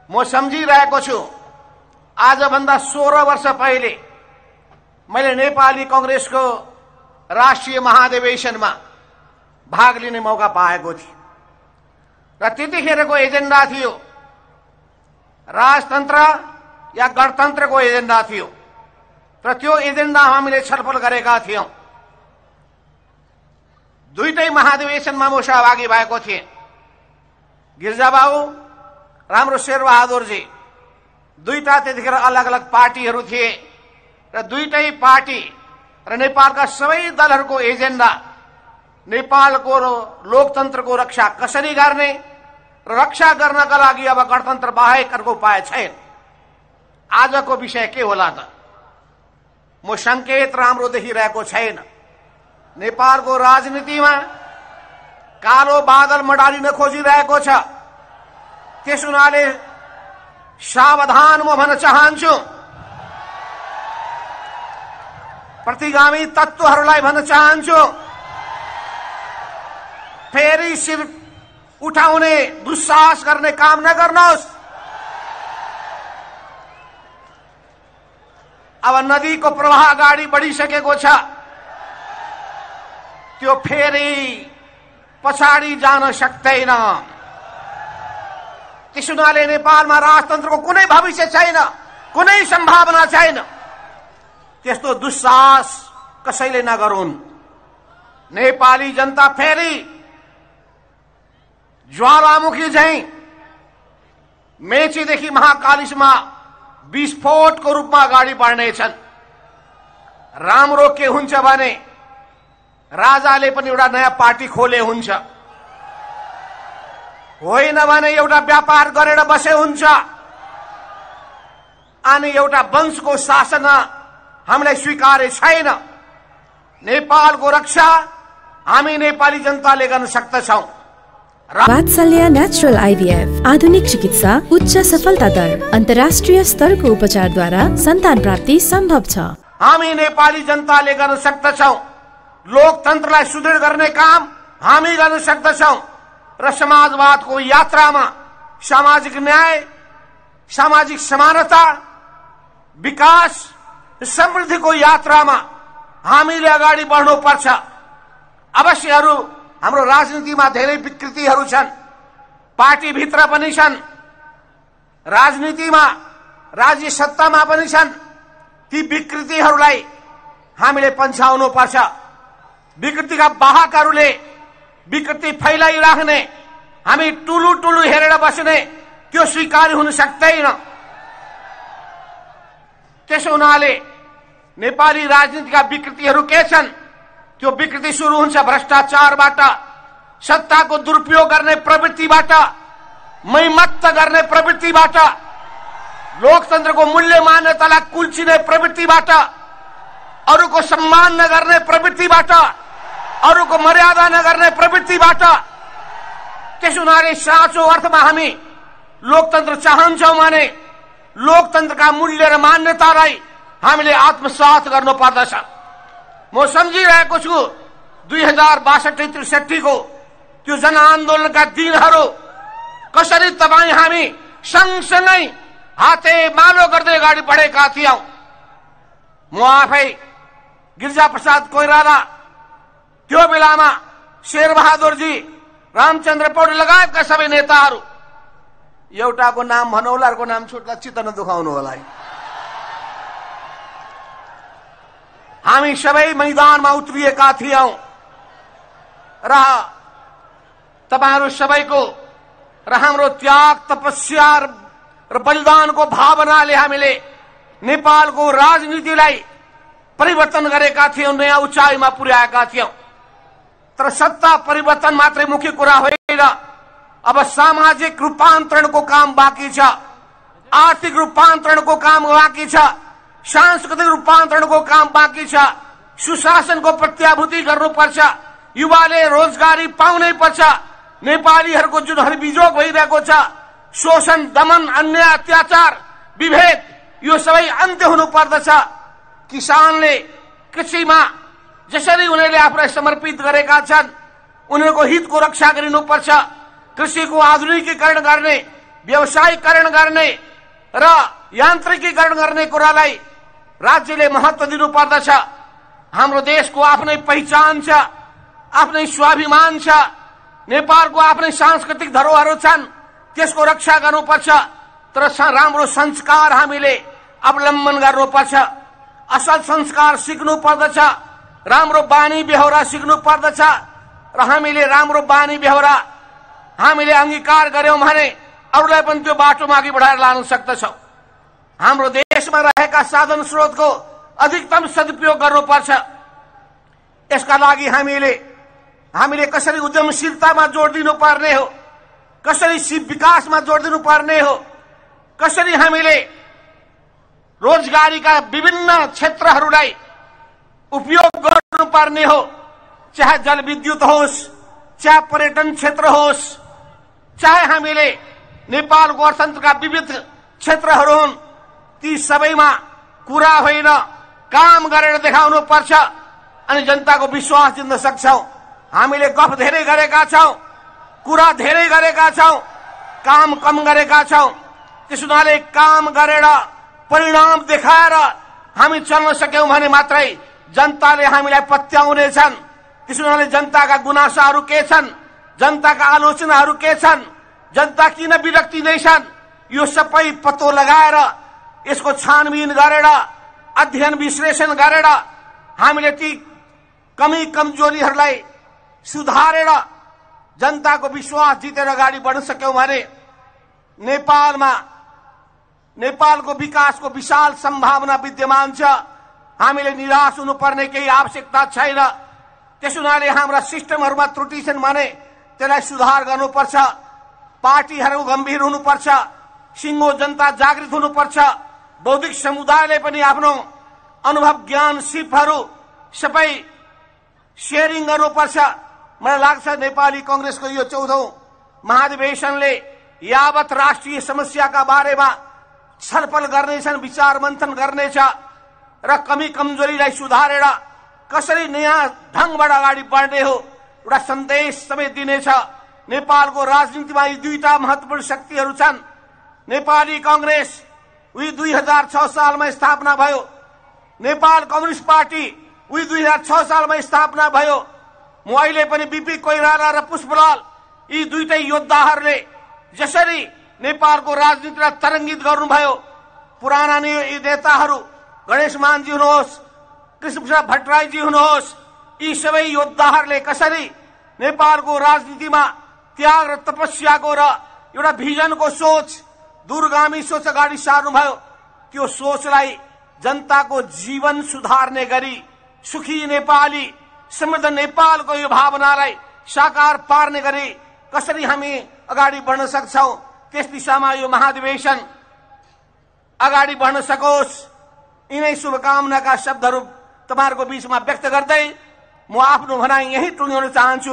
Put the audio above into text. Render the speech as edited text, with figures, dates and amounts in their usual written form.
म सम्झिरहेको छु आजभन्दा 16 वर्ष पहिले मैले नेपाली कांग्रेसको राष्ट्रिय महाधिवेशनमा भाग लिने मौका पाएको थिएँ र त्यतिखेरको एजेन्डा थियो राजतन्त्र या गणतन्त्रको एजेन्डा थियो र त्यो एजेन्डा हामीले छलफल गरेका थियौं। दुईटै महाधिवेशनमा म सहभागी भएको थिएँ। गिरिजाबाबु र हाम्रो शेरबहादुरजी दुईटा त्यतिखेर अलग अलग पार्टीहरू थिए र दुईटै पार्टी र नेपालका सबै दलहरूको एजेन्डा नेपालको लोकतन्त्रको रक्षा कसरी गर्ने र रक्षा गर्नका लागि अब गणतन्त्र बाहेक अर्को उपाय छैन। आजको विषय के होला त? म संकेत राम्रो देखिरहेको छैन। नेपालको राजनीतिमा कालो बादल मडालिन खोजिरहेको छ। त्यस हुनाले सावधान म भन्न चाहन्छु, प्रतिगामी तत्त्वहरूलाई भन्न चाहन्छु, फेरि शिर उठाउने दुस्साहस गर्ने काम नगर्नुहोस्। अब नदीको प्रवाह अगाडि बढिसकेको छ, त्यो फेरि पछाडि जान सक्दैन। त्यस हुनाले नेपालमा राजतन्त्रको कुनै भविष्य छैन, कुनै सम्भावना छैन। त्यस्तो दुस्साहस कसैले नगरून्। नेपाली जनता फेरि ज्वालामुखी झैं मेचीदेखि महाकालीसम्म विस्फोटको रूपमा अगाडि बढ्नेछन्। राम्रो के हुन्छ भने राजाले पनि एउटा नयाँ पार्टी खोले हुन्छ, होइन भने एउटा व्यापार गरेर बसे हुन्छ। अनि एउटा वंशको शासन हामीलाई स्वीकार्य छैन। नेपालको रक्षा हामी नेपाली जनताले गर्न सक्दछौं। वात्सल्य नेचुरल आइभीएफ आधुनिक चिकित्सा, उच्च सफलता दर, अन्तर्राष्ट्रिय स्तरको उपचारद्वारा सन्तान प्राप्ति सम्भव छ। हामी नेपाली जनताले गर्न सक्दछौं। लोकतन्त्रलाई सुदृढ गर्ने काम हामी गर्न सक्दछौं र समाजवादको यात्रामा सामाजिक न्याय, सामाजिक समानता, विकास, समृद्धिको यात्रामा हामीले अगाडि बढ्नुपर्छ। अवश्यहरू हाम्रो राजनीतिमा धेरै विकृतिहरू छन्, पार्टी भित्र पनि छन्, राजनीतिमा राज्य सत्तामा पनि छन्। ती विकृतिहरूलाई हामीले पन्छाउनु पर्छ। विकृतिका वाहकहरूले विकृति फैलाइराख्ने, हामी टुलु टुलु हेरेर बस्ने, त्यो स्वीकार्य हुन सक्दैन। त्यसो हुनाले नेपाली राजनीतिका विकृतिहरू के छन्? त्यो विकृति सुरु हुन्छ भ्रष्टाचारबाट, सत्ताको दुरुपयोग गर्ने प्रवृत्तिबाट, मैमत्त गर्ने प्रवृत्तिबाट, लोकतन्त्रको मूल्य मान्यतालाई कुल्चिने प्रवृत्तिबाट, अरूको सम्मान नगर्ने प्रवृत्तिबाट, अरूको मर्यादा नगर्ने प्रवृत्तिबाट। त्यसो हुनाले साँचो अर्थमा हामी लोकतन्त्र चाहन्छौं भने लोकतन्त्रका मूल्य र मान्यतालाई हामीले आत्मसात गर्नुपर्दछ। म सम्झिरहेको छु 2062-63 को त्यो जनआन्दोलनका दिनहरू कसरी तपाईं हामी सँगसँगै हातेमालो गर्दै अगाडि बढेका थियौं। म आफै गिरिजाप्रसाद कोइराला, त्यो बेलामा शेरबहादुरजी, रामचन्द्र पौडेल लगायतका सबै नेताहरू, एउटाको नाम भनौला, अर्को नाम छुट्ला, चित्त नदुखाउनु होला। हामी सबै मैदानमा उत्रिएका थियौं र तपाईहरू सबैको र हाम्रो त्याग, तपस्या र बलिदानको भावनाले हामीले नेपालको राजनीतिलाई परिवर्तन गरेका थियौं, नयाँ उचाइमा पुर्याएका थियौं। तर सत्ता परिवर्तन मात्रै मुख्य कुरा होइन, अब सामाजिक रूपान्तरणको काम बाँकी छ, आर्थिक रूपान्तरणको काम बाँकी छ, सांस्कृतिक रूपान्तरणको काम बाँकी छ, सुशासनको प्रत्याभूति गर्नुपर्छ, युवाले रोजगारी पाउनै पर्छ, नेपालीहरूको जुन हरबिजोग भइरहेको छ, शोषण, दमन, अन्याय, अत्याचार, विभेद, यो सबै अन्त्य हुनुपर्दछ। किसानले कृषिमा जसरी उनीहरूले आफूलाई समर्पित गरेका छन्, उनीहरूको हितको रक्षा गरिनुपर्छ। कृषिको आधुनिकीकरण गर्ने, व्यवसायीकरण गर्ने र यान्त्रिकीकरण गर्ने कुरालाई राज्यले महत्त्व दिनुपर्दछ। हाम्रो देशको आफ्नै पहिचान छ, आफ्नै स्वाभिमान छ, नेपालको आफ्नै सांस्कृतिक धरोहरहरू छन्, त्यसको रक्षा गर्नुपर्छ। तर राम्रो संस्कार हामीले अवलम्बन गर्नुपर्छ, असल संस्कार सिक्नु पर्दछ, राम्रो बानी बेहोरा सिक्नु पर्दछ र हामीले राम्रो बानी बेहोरा हामीले अंगीकार गर्यौं भने अरूलाई पनि त्यो बाटोमा अघि बढाएर लान सक्दछौं। हाम्रो देशमा रहेका साधन स्रोतको अधिकतम सदुपयोग गर्नुपर्छ। यसका लागि हामीले कसरी उद्यमशीलतामा जोड दिनुपर्ने हो, कसरी विकासमा जोड दिनुपर्ने हो, कसरी हामीले रोजगारीका विभिन्न क्षेत्रहरूलाई उपयोग गर्नुपर्ने हो, चाहे जलविद्युत होस्, चाहे पर्यटन क्षेत्र होस्, चाहे हामीले नेपालको अर्थतन्त्रका विविध क्षेत्रहरू हुन्, ती सबैमा कुरा होइन काम गरेर देखाउनु पर्छ अनि जनताको विश्वास जित्न सक्छौं। हामीले गफ धेरै गरेका छौं, कुरा धेरै गरेका छौं, काम कम गरेका छौं। त्यसैले काम गरेर परिणाम देखाएर हामी चल्न सक्यौं भने मात्रै जनताले हामीलाई पत्याउनेछन्। त्यसैले जनताका गुनासाहरू के छन्, जनताका आलोचनाहरू के छन्, जनता किन विरक्ति नै छन्, यो सबै पत्तो लगाएर यसको छानबिन गरेर अध्ययन विश्लेषण गरेर हामीले ती कमी कमजोरीहरूलाई सुधारेर जनताको विश्वास जितेर अगाडि बढ्न सक्यौं भने नेपालको विकासको विशाल सम्भावना विद्यमान छ। हामीले निराश हुनुपर्ने केही आवश्यकता छैन। त्यसैले हाम्रा सिस्टमहरूमा त्रुटि छन् भने त्यसलाई सुधार गर्नुपर्छ। पार्टीहरू गम्भीर हुनुपर्छ, सिङ्गो जनता जागृत हुनुपर्छ, बौद्धिक समुदायले पनि आफ्नो अनुभव ज्ञान सिपहरू सबै शेयरिङ गर्नुपर्छ। मलाई लाग्छ नेपाली कांग्रेसको यो 14औं महाधिवेशनले यावत राष्ट्रिय समस्याका बारेमा छलफल गर्नेछन्, विचार मन्थन गर्नेछ र कमी कमजोरीलाई सुधारेर कसरी नयाँ ढंगबाट अगाडि बढ्ने हो एउटा सन्देश समेत दिनेछ। नेपालको राजनीतिमा यी दुईटा महत्त्वपूर्ण शक्तिहरू छन्। नेपाली कांग्रेस 2006 सालमा स्थापना भयो, नेपाल कम्युनिस्ट पार्टी 2006 सालमा स्थापना भयो। म अहिले पनि बीपी कोइराला र पुष्पलाल यी दुईटै योद्धाहरूले जसरी नेपालको राजनीतिलाई तरङ्गित गर्नुभयो, पुराना नेताहरू गणेश मानजी हुनुहोस्, कृष्णप्रसाद भट्टराईजी हुनुहोस्, यी सबै योद्धाहरूले कसरी नेपालको राजनीतिमा त्याग र तपस्याको र एउटा भिजनको सोच, दूरगामी सोच अगाडि सार्नुभयो। त्यो सोचलाई जनताको जीवन सुधार्ने गरी सुखी नेपाली, समृद्ध नेपालको यो भावनालाई साकार पार्ने गरी कसरी हामी अगाडि बढ्न सक्छौं, त्यस दिशामा यो महाधिवेशन अगाडि बढ्न सकोस्। यिनै शुभकामनाका शब्दहरू तपाईहरुको बीचमा व्यक्त गर्दै म आफ्नो भनाइ यही टुङ्ग्याउन चाहन्छु।